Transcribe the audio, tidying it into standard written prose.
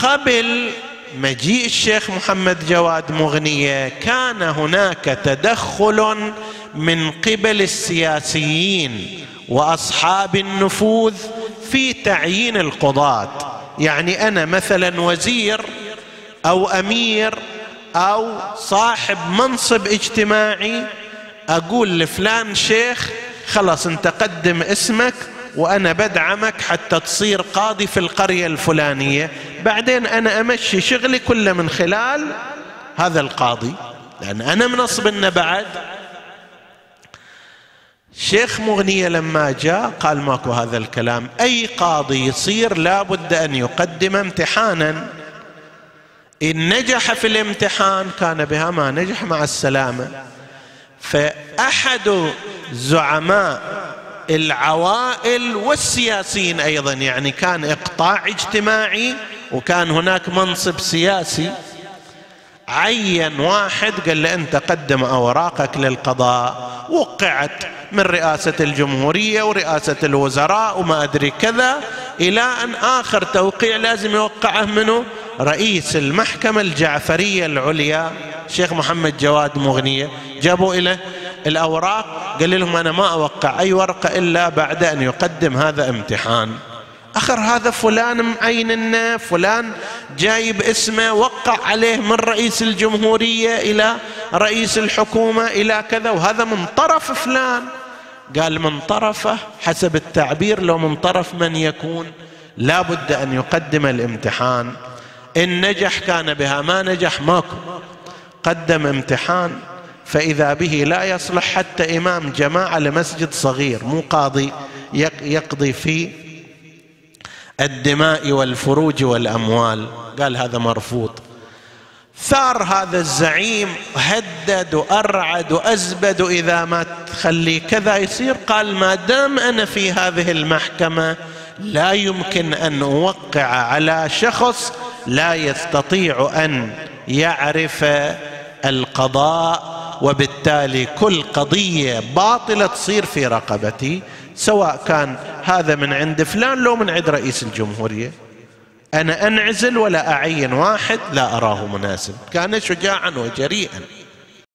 قبل مجيء الشيخ محمد جواد مغنية كان هناك تدخل من قبل السياسيين وأصحاب النفوذ في تعيين القضاة. يعني أنا مثلا وزير أو أمير أو صاحب منصب اجتماعي أقول لفلان شيخ خلاص انت قدم اسمك وأنا بدعمك حتى تصير قاضي في القرية الفلانية، بعدين أنا أمشي شغلي كله من خلال هذا القاضي لأن أنا منصبنا بعد. شيخ مغنية لما جاء قال ماكو هذا الكلام، أي قاضي يصير لابد أن يقدم امتحانا، إن نجح في الامتحان كان بها، ما نجح مع السلامة. فأحد زعماء العوائل والسياسيين أيضا، يعني كان إقطاع اجتماعي وكان هناك منصب سياسي، عين واحد قال له أنت قدم أوراقك للقضاء، وقعت من رئاسة الجمهورية ورئاسة الوزراء وما أدري كذا، إلى أن آخر توقيع لازم يوقعه منه رئيس المحكمة الجعفرية العليا شيخ محمد جواد مغنية. جابوا إلى الأوراق قال لهم أنا ما أوقع أي ورقة إلا بعد أن يقدم هذا امتحان. آخر هذا فلان معيننا، فلان جايب اسمه، وقع عليه من رئيس الجمهورية إلى رئيس الحكومة إلى كذا، وهذا من طرف فلان. قال من طرفه حسب التعبير، لو من طرف من يكون لابد أن يقدم الامتحان، إن نجح كان بها، ما نجح ماكو. قدم امتحان فإذا به لا يصلح حتى إمام جماعة لمسجد صغير، مو قاضي يقضي في الدماء والفروج والأموال. قال هذا مرفوض. ثار هذا الزعيم، هدد وأرعد وأزبد، إذا ما تخلي كذا يصير. قال ما دام أنا في هذه المحكمة لا يمكن أن أوقع على شخص لا يستطيع أن يعرف القضاء، وبالتالي كل قضية باطلة تصير في رقبتي، سواء كان هذا من عند فلان لو من عند رئيس الجمهورية. أنا أنعزل ولا أعين واحد لا أراه مناسب. كان شجاعا وجريئا.